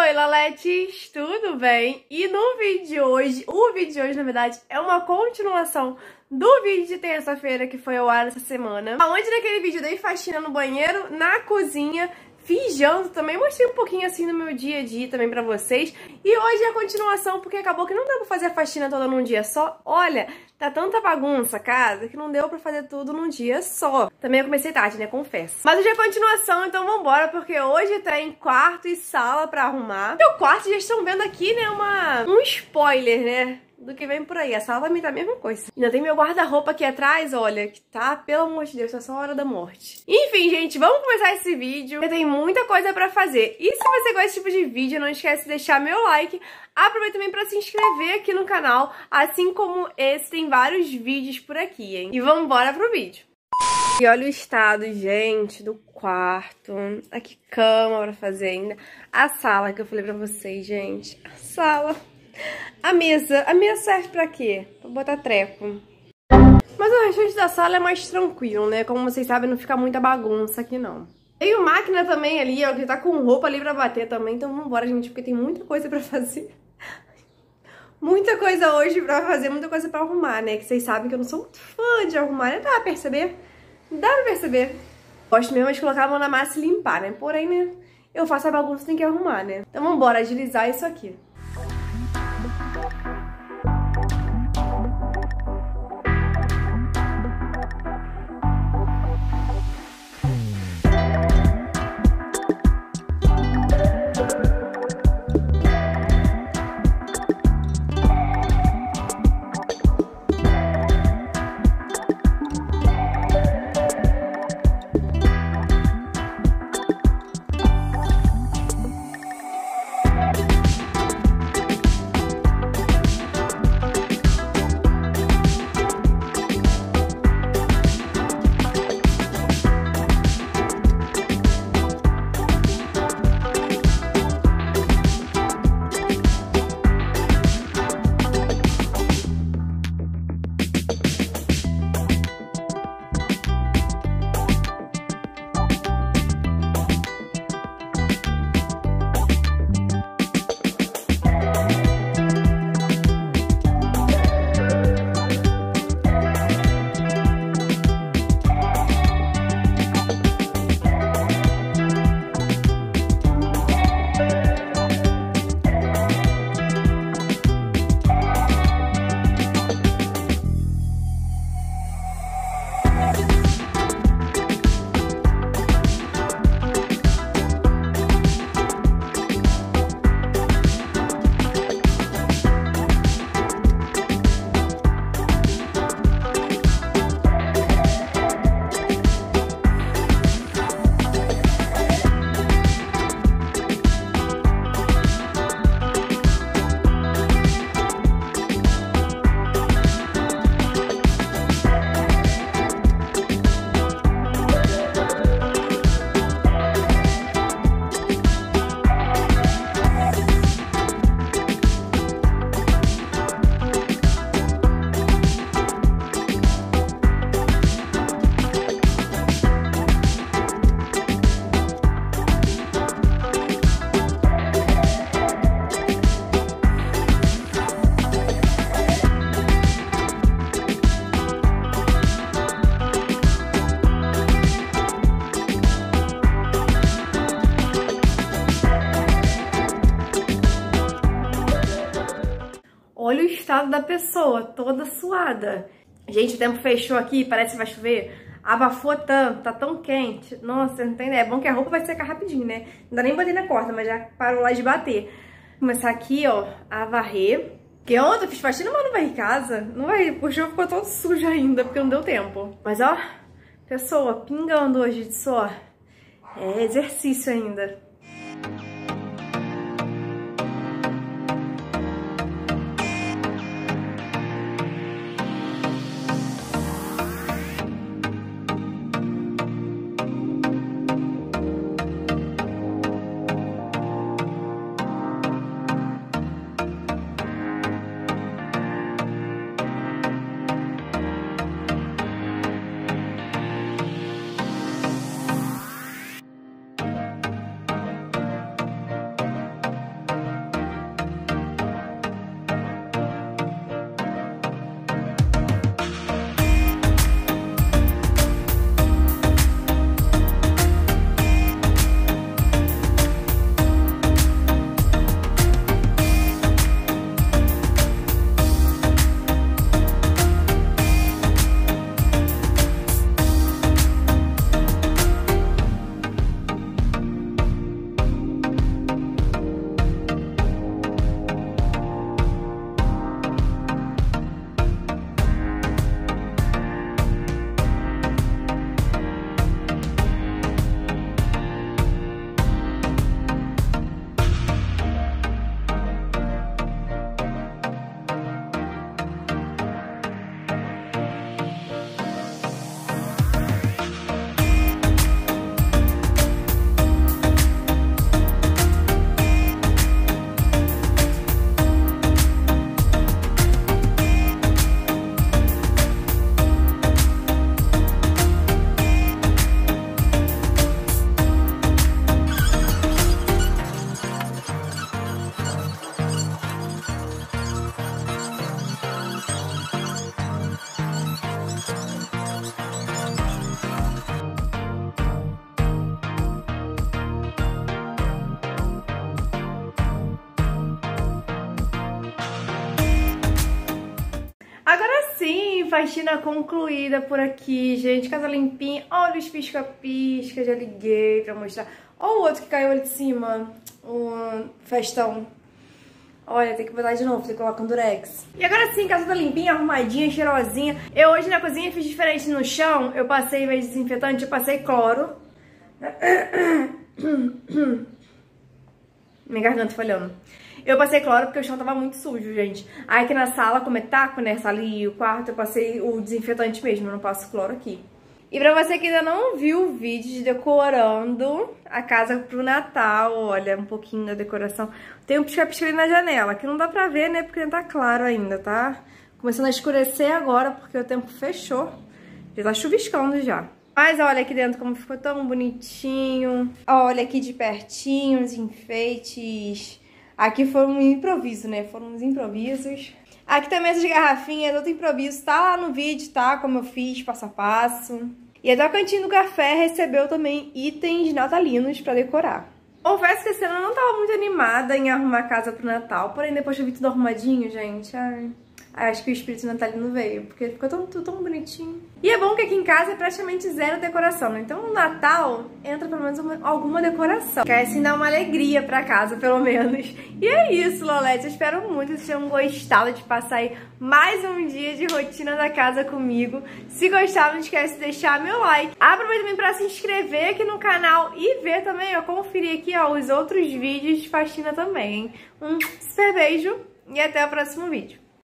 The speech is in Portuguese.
Oi, Laletes, tudo bem? E no vídeo de hoje, o vídeo de hoje, na verdade, é uma continuação do vídeo de terça-feira que foi ao ar essa semana. Onde naquele vídeo eu dei faxina no banheiro, na cozinha, fiz janta também, mostrei um pouquinho assim no meu dia a dia também pra vocês. E hoje é a continuação, porque acabou que não deu pra fazer a faxina toda num dia só. Olha, tá tanta bagunça a casa que não deu pra fazer tudo num dia só. Também eu comecei tarde, né, confesso. Mas hoje é a continuação, então vambora, porque hoje tem quarto e sala pra arrumar. E o quarto, já estão vendo aqui, né, um spoiler, né, do que vem por aí. A sala também tá a mesma coisa. Ainda tem meu guarda-roupa aqui atrás, olha, que tá, pelo amor de Deus, tá só a hora da morte. Enfim, gente, vamos começar esse vídeo, porque tem muita coisa pra fazer. E se você gosta desse tipo de vídeo, não esquece de deixar meu like. Aproveita também pra se inscrever aqui no canal, assim como esse, tem vários vídeos por aqui, hein? E vamos embora pro vídeo. E olha o estado, gente, do quarto. Aqui cama pra fazer ainda. A sala que eu falei pra vocês, gente. A sala. A mesa serve pra quê? Pra botar treco. Mas o restante da sala é mais tranquilo, né? Como vocês sabem, não fica muita bagunça aqui, não. Tem uma máquina também ali, ó, que tá com roupa ali pra bater também. Então vambora, gente, porque tem muita coisa pra fazer. Muita coisa hoje pra fazer, muita coisa pra arrumar, né? Que vocês sabem que eu não sou muito fã de arrumar, né? Dá pra perceber? Dá pra perceber. Gosto mesmo de colocar a mão na massa e limpar, né? Porém, né? Eu faço a bagunça, tem que arrumar, né? Então vambora agilizar isso aqui. Olha o estado da pessoa, toda suada. Gente, o tempo fechou aqui, parece que vai chover. Abafou tanto, tá tão quente. Nossa, não tem ideia. É bom que a roupa vai secar rapidinho, né? Não dá nem bater na porta, mas já parou lá de bater. Vou começar aqui, ó, a varrer. Porque ontem eu fiz faxina, mas não varri casa. Não vai, o chão ficou todo sujo ainda, porque não deu tempo. Mas, ó, pessoa, pingando hoje de suor. É exercício ainda. faxina concluída por aqui, gente. Casa limpinha. Olha os pisca-pisca, já liguei pra mostrar. Olha o outro que caiu ali de cima, o festão. Olha, tem que botar de novo, tem que colocar um durex. E agora sim, casa tá limpinha, arrumadinha, cheirosinha. Eu hoje na cozinha fiz diferente no chão. Eu passei, em vez de desinfetante, eu passei cloro. Minha garganta falhando. Eu passei cloro porque o chão tava muito sujo, gente. Aí aqui na sala, como é taco, né, sala e o quarto, eu passei o desinfetante mesmo, eu não passo cloro aqui. E pra você que ainda não viu o vídeo de decorando a casa pro Natal, olha, um pouquinho da decoração. Tem um pisca-pisca ali na janela, que não dá pra ver, né, porque não tá claro ainda, tá? Começando a escurecer agora, porque o tempo fechou. Já tá chuviscando já. Mas olha aqui dentro como ficou tão bonitinho. Olha aqui de pertinho os enfeites. Aqui foi um improviso, né? Foram uns improvisos. Aqui também essas garrafinhas, outro improviso. Tá lá no vídeo, tá? Como eu fiz, passo a passo. E até o cantinho do café recebeu também itens natalinos pra decorar. Confesso que esse ano eu não tava muito animada em arrumar a casa pro Natal. Porém, depois que eu vi tudo arrumadinho, gente, acho que o espírito natalino veio, porque ficou tudo tão bonitinho. E é bom que aqui em casa é praticamente zero decoração, né? Então no Natal entra pelo menos alguma decoração. Quer assim dar uma alegria pra casa, pelo menos. E é isso, Lolete. Eu espero muito que vocês tenham gostado de passar aí mais um dia de rotina da casa comigo. Se gostaram, não esquece de deixar meu like. Aproveita também pra se inscrever aqui no canal e ver também, ó, conferir aqui, ó, os outros vídeos de faxina também, hein? Um super beijo e até o próximo vídeo.